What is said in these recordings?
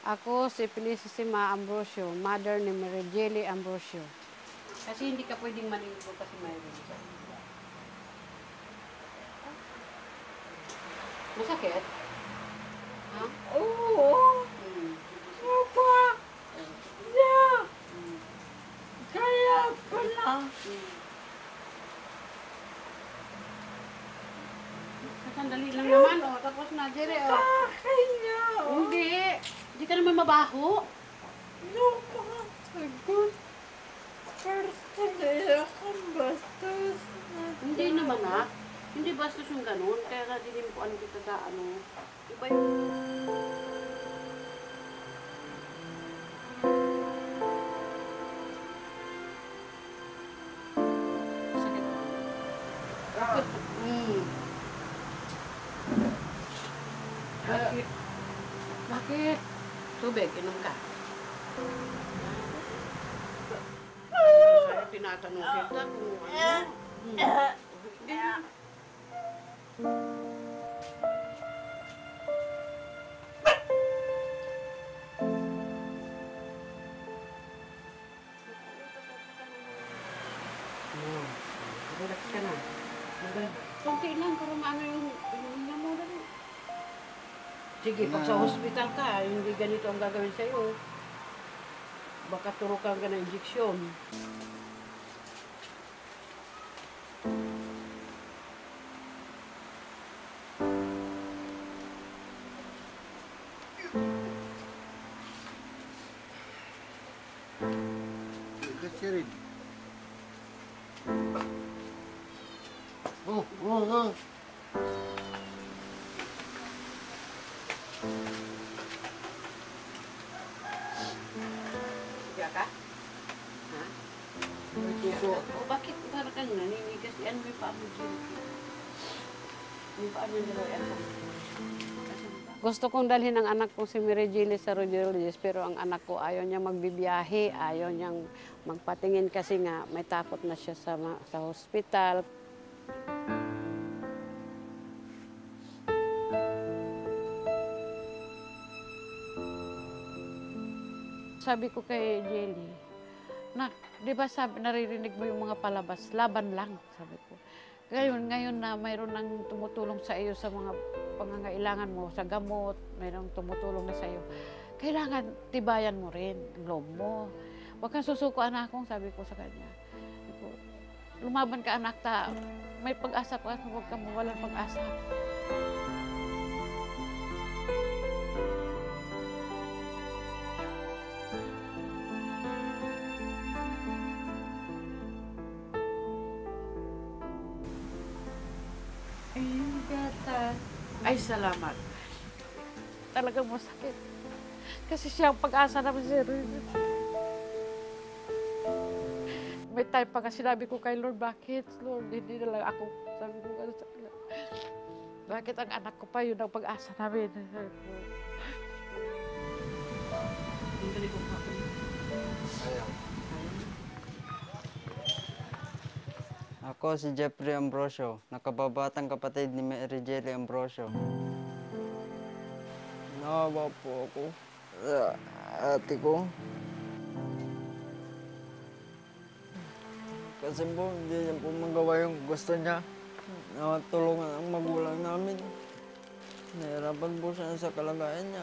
Ako si Felicissima Ambrosio, mother ni Mary Jelly Ambrosio. Kasi hindi ka pwedeng maniligo kasi mayroon ka. Masakit? Ha? Oo. Opa. Yeah. Kaya pala. Sandali lang naman, oh. Tapos na, Jerry, oh. Kaya. Hindi. Hindi ka naman mabaho. No, mga sagot. First kaya akong bastos. Hindi naman, ha? Hindi bastos yung ganun. Kaya nga din ko ano kita sa ano. Iba yung... Sakit. Bakit? Bakit? Bakit? Tubig, inom ka. Kaya tinatanong kita kung ano. Relax ka na. Kunti lang, pero maano yung hininga mo na rin. Sige, pag sa hospital ka, hindi ganito ang gagawin sa'yo. Baka turukan ka ng injeksyon. Kasi rin. Oh. Siya ka? Ha? Suso. O bakit parang kang naninigas? Ano may paa mo dyan? May paa mo dyan? Gusto kong dalhin ang anak ko si Mary Jelly sa radiologist, pero ang anak ko ayaw niya magbibiyahe, ayaw niyang magpatingin kasi nga may takot na siya sa hospital. Sabi ko kay Jelly, nak, di ba sabi, naririnig mo yung mga palabas, laban lang, sabi ko. Ngayon na mayroon nang tumutulong sa iyo sa mga pangangailangan mo, sa gamot, mayroong tumutulong na sa iyo. Kailangan tibayan mo rin ang loob mo. Huwag kang susuko, anak kong, sabi ko sa kanya. Sabi ko, lumaban ka, anak, may pag-asa pa, huwag kang mawalan pag-asa. Ay, salamat. Talagang masakit. Kasi siya ang pag-asa namin, sir. May time pa kasi sinabi ko kay Lord, bakit? Lord, hindi na lang ako. Sabi ko gano'n sa kanya. Bakit ang anak ko pa yun ang pag-asa namin? Ayaw. Ako si Jeffrey Ambrosio, nakababatang kapatid ni Mary Jelly Ambrosio. Naawa po ako sa ate ko. Kasi po, hindi niya po magawa yung gusto niya. Nakatulungan ang magulang namin. Nahirapan po siya sa kalagayan niya.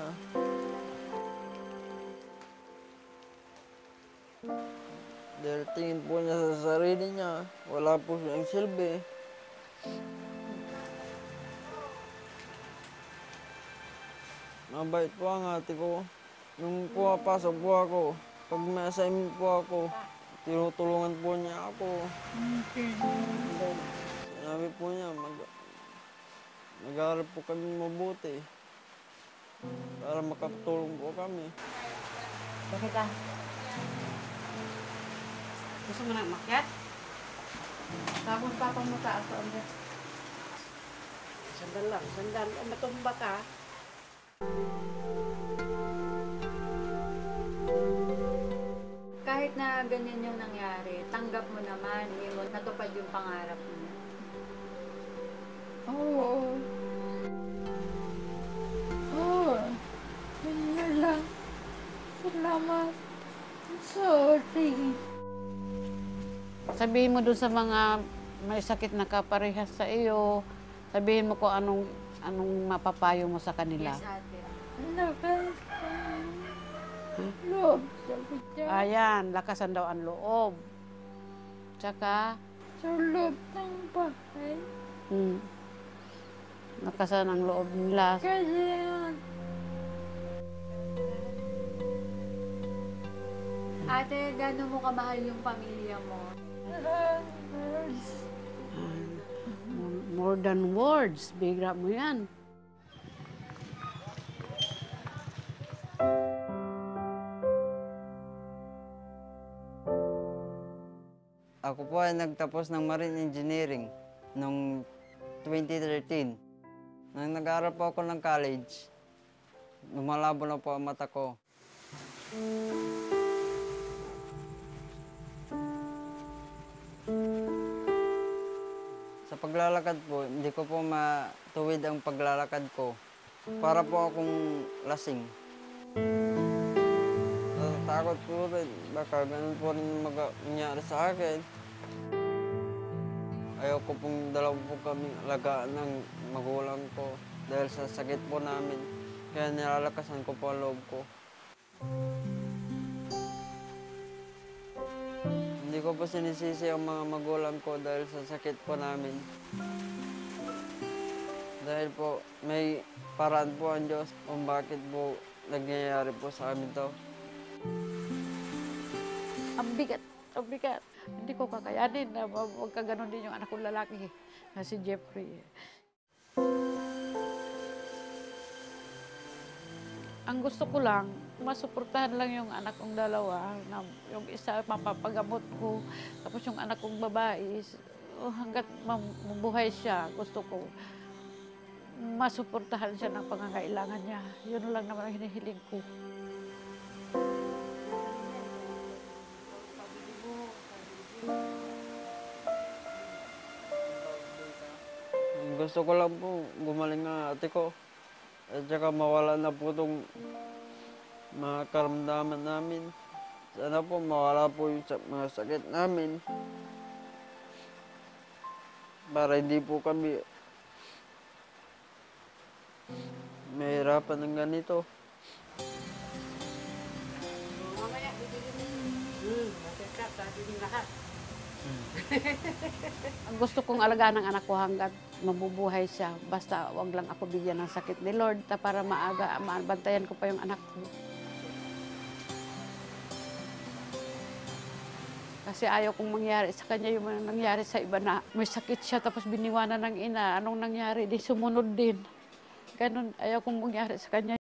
Dahil tingin po niya sa sarili niya, wala po siyang silbi. Mabait po ang ate ko. Nung pumapasok po ako, pag may assignment po ako, tinutulungan po niya ako. Sinabi po niya, mag-aaral po kami mabuti para makatulong po kami. Bakit ka? Gusto mo na umakyat? Tapos papa mo taas sa onda. Sandal lang, sandal. Matumba ka. Kahit na ganyan yung nangyari, tanggap mo naman, hindi mo natupad yung pangarap mo. Oo. Oo. Yun lang. Sabihin mo dun sa mga may sakit na kaparehas sa iyo, sabihin mo kung anong mapapayo mo sa kanila. Yes, ate. Lakas ang loob, sabi niya. Ayan, lakasan daw ang loob. Tsaka, Sa loob ng bahay. lakasan ang loob nila. Kasi yan. Ate, gano'n mo kamahal yung pamilya mo? More than words, bigra mo yan. Ako po ay nagtapos ng Marine Engineering noong 2013. Nang nag-aaral po ako ng college, lumalabo na po ang mata ko. Sa paglalakad po, hindi ko po matuwid ang paglalakad ko. Para po akong lasing. Natatakot po rin, baka ganun po rin mangyari sa akin. Ayaw ko pong dalawa po kami alagaan ng magulang ko dahil sa sakit po namin. Kaya nilalakasan ko po ang loob ko. Hindi ko po sinisisi ang mga magulang ko dahil sa sakit po namin. Dahil po may paraan po ang Diyos kung bakit po nangyayari po sa amin to. Ang bigat, ang bigat. Hindi ko kakayanin na magkaganon din yung anak kong lalaki na si Jeffrey. Ang gusto ko lang, masuportahan lang yung anak kong dalawa. Na yung isa, mapapagamot ko. Tapos yung anak kong babae, hanggat mabuhay siya, gusto ko masuportahan siya ng pangangailangan niya. Yun lang naman ang hinihiling ko. Gusto ko lang po gumaling ang ate ko. At saka mawala na po itong mga karamdaman namin. Sana po mawala po yung mga sakit namin. Para hindi po kami mahirapan ng ganito. Ang gusto kong alagaan ng anak ko hanggat mabubuhay siya. Basta wag lang ako bigyan ng sakit ni Lord para mabantayan ko pa yung anak ko. Kasi ayaw kong mangyari sa kanya yung nangyari sa iba na may sakit siya tapos biniwanan ng ina. Anong nangyari? Di sumunod din. Ganun, ayaw kong mangyari sa kanya.